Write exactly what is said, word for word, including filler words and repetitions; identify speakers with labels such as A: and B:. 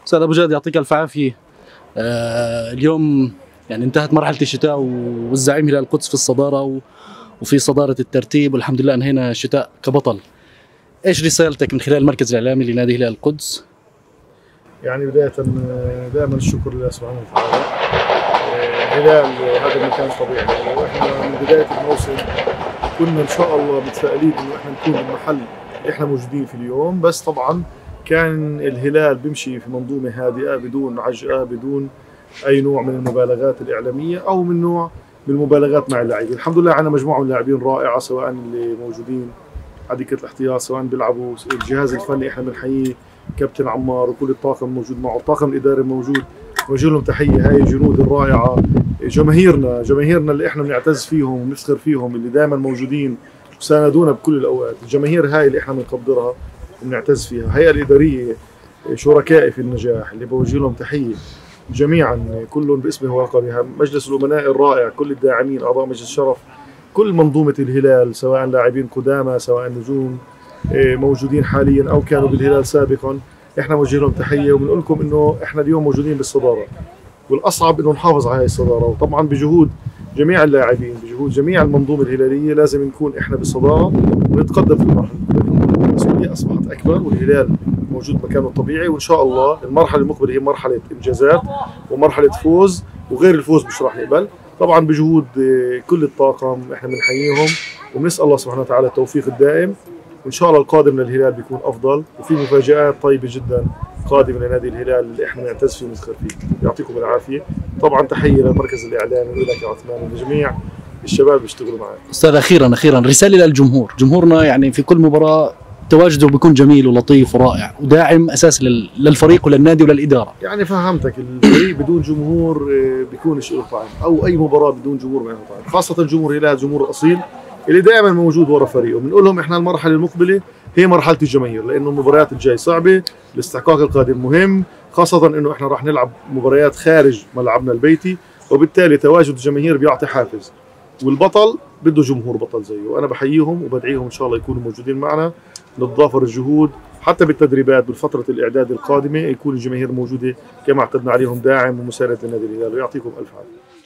A: استاذ ابو جاد يعطيك الف عافيه. آه اليوم يعني انتهت مرحله الشتاء والزعيم هلال القدس في الصداره وفي صداره الترتيب، والحمد لله انهينا الشتاء كبطل. ايش رسالتك من خلال المركز الاعلامي لنادي هلال القدس؟
B: يعني بدايه دائما الشكر لله سبحانه وتعالى. هلال هذا المكان طبيعي، واحنا من بدايه الموسم كنا ان شاء الله متفائلين انه احنا نكون بالمحل اللي احنا موجودين في اليوم، بس طبعا كان الهلال بيمشي في منظومه هادئه بدون عجقه، بدون اي نوع من المبالغات الاعلاميه او من نوع من المبالغات مع اللاعبين. الحمد لله عندنا مجموعه من اللاعبين رائعه، سواء اللي موجودين على دكه الاحتياط، سواء بيلعبوا، الجهاز الفني احنا بنحييه، كابتن عمار وكل الطاقم موجود معه، الطاقم الاداري موجود، نوجه لهم تحيه. هاي الجنود الرائعه، جماهيرنا جماهيرنا اللي احنا بنعتز فيهم ونفتخر فيهم، اللي دائما موجودين وساندونا بكل الاوقات. الجماهير هاي اللي احنا بنقدرها وبنعتز فيها. الهيئه الاداريه شركائي في النجاح اللي بوجه لهم تحيه جميعا، كلهم باسمه ولقبها. مجلس الامناء الرائع، كل الداعمين، اعضاء مجلس الشرف، كل منظومه الهلال، سواء لاعبين قدامى، سواء نجوم موجودين حاليا او كانوا بالهلال سابقا، احنا بنوجه لهم تحيه وبنقول لكم انه احنا اليوم موجودين بالصداره، والاصعب انه نحافظ على هذه الصداره. وطبعا بجهود جميع اللاعبين، بجهود جميع المنظومه الهلاليه، لازم نكون احنا بالصداره ونتقدم في المرحله. المسؤوليه اصبحت اكبر والهلال موجود مكانه الطبيعي، وان شاء الله المرحله المقبله هي مرحله انجازات ومرحله فوز، وغير الفوز مش راح نقبل. طبعا بجهود كل الطاقم احنا بنحييهم وبنسال الله سبحانه وتعالى التوفيق الدائم، وان شاء الله القادم للهلال بيكون افضل، وفي مفاجآت طيبه جدا قادمه لنادي الهلال اللي احنا نعتز فيه ونفخر فيه. يعطيكم العافيه. طبعا تحيه للمركز الاعلامي ولك يا عثمان ولجميع الشباب اللي بيشتغلوا معي.
A: استاذ اخيرا اخيرا رساله للجمهور، جمهورنا يعني في كل مباراه تواجده بيكون جميل ولطيف ورائع وداعم اساسي للفريق وللنادي وللاداره.
B: يعني فهمتك، الفريق بدون جمهور بيكونش له طعم، او اي مباراه بدون جمهور ما له طعم، خاصه جمهور الهلال الجمهور الاصيل اللي دائما موجود ورا فريقه. بنقول لهم احنا المرحله المقبله هي مرحله الجماهير، لانه المباريات الجاي صعبه، الاستحقاق القادم مهم، خاصه انه احنا راح نلعب مباريات خارج ملعبنا البيتي، وبالتالي تواجد الجماهير بيعطي حافز، والبطل بده جمهور بطل زيه. وانا بحييهم وبدعيهم ان شاء الله يكونوا موجودين معنا، نتضافر الجهود حتى بالتدريبات بالفتره الاعداد القادمه، يكون الجماهير موجوده كما اعتدنا عليهم داعم ومساند لنادي الهلال. ويعطيكم الف عافيه.